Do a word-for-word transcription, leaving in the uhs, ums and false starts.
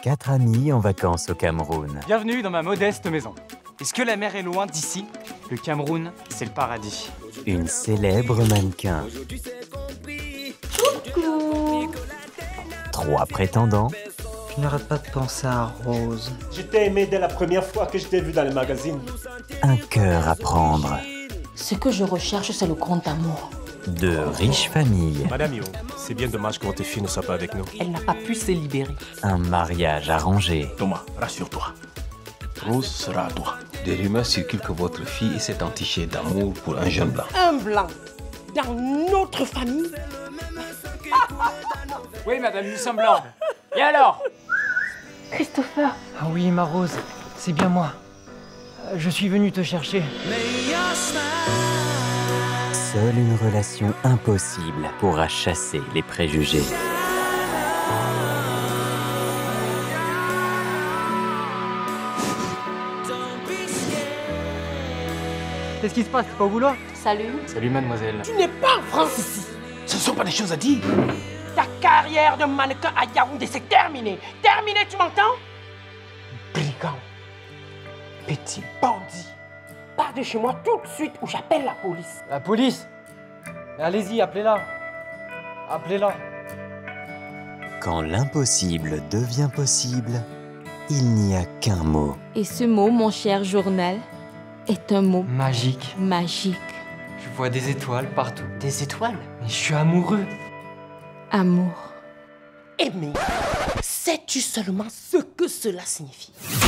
Quatre amis en vacances au Cameroun. Bienvenue dans ma modeste maison. Est-ce que la mer est loin d'ici? Le Cameroun, c'est le paradis. Une célèbre mannequin. Coucou. Trois prétendants. Je n'arrête pas de penser à Rose. Je t'ai aimé dès la première fois que je t'ai vu dans les magazines. Un cœur à prendre. Ce que je recherche, c'est le grand amour. De riches familles. Madame Yo, c'est bien dommage que votre fille ne soit pas avec nous. Elle n'a pas pu se libérer. Un mariage arrangé. Thomas, rassure-toi. Rose sera à toi. Des rumeurs circulent que votre fille s'est entichée d'amour pour un jeune blanc. Un blanc dans notre famille. Oui, madame, nous sommes blancs. Et alors? Christopher. Ah oui, ma Rose, c'est bien moi. Euh, Je suis venu te chercher. Seule une relation impossible pourra chasser les préjugés. Qu'est-ce qui se passe? T'es pas au boulot? Salut. Salut, mademoiselle. Tu n'es pas en France ici. Ce ne sont pas des choses à dire. Ta carrière de mannequin à Yaoundé, c'est terminé. Terminé, tu m'entends? Brigand. Petit bandit. Pars de chez moi tout de suite ou j'appelle la police. La police? Allez-y, appelez-la. Appelez-la. Quand l'impossible devient possible, il n'y a qu'un mot. Et ce mot, mon cher journal, est un mot Magique. magique. Je vois des étoiles partout. Des étoiles. Mais je suis amoureux. Amour. Aimer. Sais-tu seulement ce que cela signifie?